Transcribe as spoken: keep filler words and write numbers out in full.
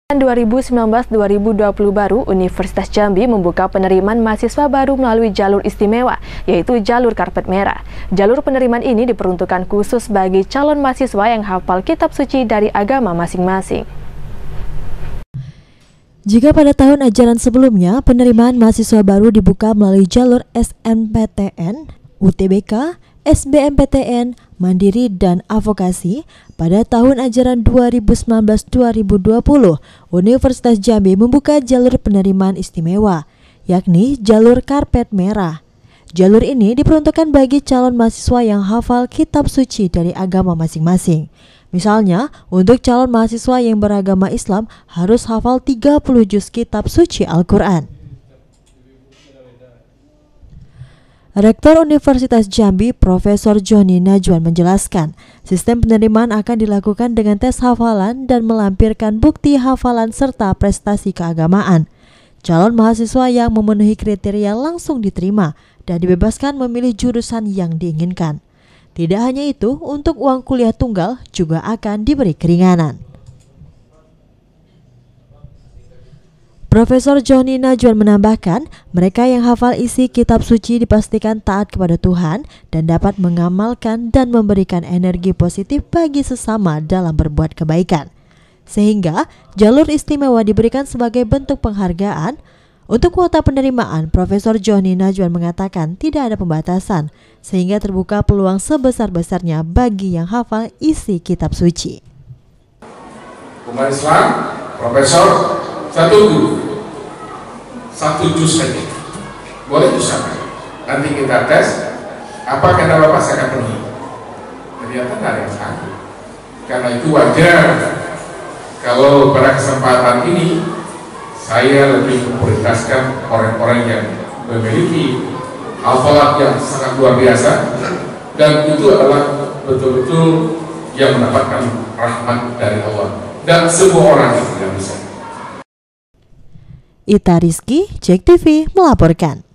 dua ribu sembilan belas dua ribu dua puluh baru, Universitas Jambi membuka penerimaan mahasiswa baru melalui jalur istimewa, yaitu jalur karpet merah. Jalur penerimaan ini diperuntukkan khusus bagi calon mahasiswa yang hafal kitab suci dari agama masing-masing. Jika pada tahun ajaran sebelumnya, penerimaan mahasiswa baru dibuka melalui jalur S N P T N, U T B K, S B M P T N, Mandiri, dan Avokasi, pada tahun ajaran dua ribu sembilan belas dua ribu dua puluh, Universitas Jambi membuka jalur penerimaan istimewa, yakni jalur karpet merah. Jalur ini diperuntukkan bagi calon mahasiswa yang hafal kitab suci dari agama masing-masing. Misalnya, untuk calon mahasiswa yang beragama Islam harus hafal tiga puluh juz kitab suci Al-Quran. Rektor Universitas Jambi, Profesor Johnny Najwan menjelaskan, sistem penerimaan akan dilakukan dengan tes hafalan dan melampirkan bukti hafalan serta prestasi keagamaan. Calon mahasiswa yang memenuhi kriteria langsung diterima dan dibebaskan memilih jurusan yang diinginkan. Tidak hanya itu, untuk uang kuliah tunggal juga akan diberi keringanan. Profesor Johnny Najwan menambahkan, mereka yang hafal isi kitab suci dipastikan taat kepada Tuhan dan dapat mengamalkan dan memberikan energi positif bagi sesama dalam berbuat kebaikan. Sehingga jalur istimewa diberikan sebagai bentuk penghargaan. Untuk kuota penerimaan, Profesor Johnny Najwan mengatakan tidak ada pembatasan, sehingga terbuka peluang sebesar-besarnya bagi yang hafal isi kitab suci. Umat Islam, Profesor, satu guru, satu juz saja, boleh juz apa? Nanti kita tes, apa kata Bapak saya akan penuhi. Ternyata tidak ada yang sanggup. Karena itu wajar kalau pada kesempatan ini saya lebih memprioritaskan orang-orang yang memiliki hafalan yang sangat luar biasa, dan itu adalah betul-betul yang mendapatkan rahmat dari Allah, dan semua orang yang tidak bisa. Ita Rizky, Jek T V melaporkan.